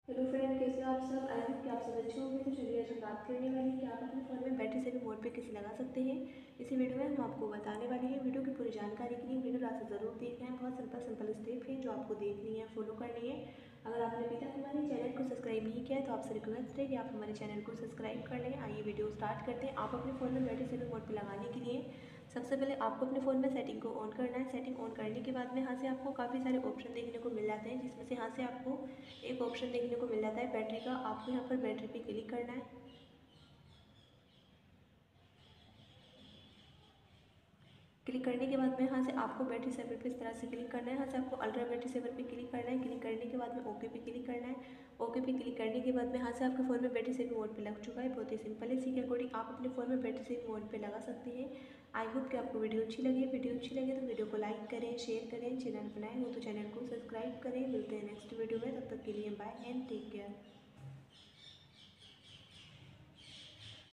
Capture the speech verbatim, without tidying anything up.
Hello friend, कैसे हो आप सब। आई होप कि आप सब अच्छे होंगे। तो चलिए आज हम बात करने वाले हैं कि आप अपने फ़ोन में बैटरी सेविंग मोड पे कैसे लगा सकते हैं। इसी वीडियो में हम आपको बताने वाले हैं। वीडियो की पूरी जानकारी के लिए वीडियो लास्ट तक जरूर देखना है। बहुत सिंपल सिंपल स्टेप हैं जो आपको देखनी है, फॉलो करनी है। अगर आपने अभी तक हमारे चैनल को सब्सक्राइब नहीं किया है तो आपसे रिक्वेस्ट है कि आप हमारे चैनल को सब्सक्राइब कर लें। आइए वीडियो स्टार्ट करते हैं। आप अपने फ़ोन में बैटरी सेविंग मोड पर लगाने के लिए सबसे पहले आपको अपने फ़ोन में सेटिंग को ऑन करना है। सेटिंग ऑन करने के बाद में यहाँ से आपको काफ़ी सारे ऑप्शन देखने को मिल जाते हैं, जिसमें से यहाँ से आपको एक ऑप्शन देखने को मिल जाता है बैटरी का। आपको यहाँ पर बैटरी पे क्लिक करना है। क्लिक करने के बाद में यहाँ से आपको बैटरी सेवर पे इस तरह से क्लिक करना है। यहाँ से आपको अल्ट्रा बैटरी सेवर पे क्लिक करना है। क्लिक करने के बाद में ओके पे क्लिक करना है। ओके पे क्लिक करने के बाद में यहाँ से आपके फ़ोन में बैटरी सेविंग मोड पे लग चुका है। बहुत ही सिंपल है। इसी के अकॉर्डिंग आप अपने फ़ोन में बैटरी सेविंग मोड पे लगा सकते हैं। आई होप कि आपको वीडियो अच्छी लगे। वीडियो अच्छी लगे तो वीडियो को लाइक करें, शेयर करें। चैनल बनाए हो तो चैनल को सब्सक्राइब करें। मिलते हैं नेक्स्ट वीडियो में, तब तक के लिए बाय एंड टेक केयर।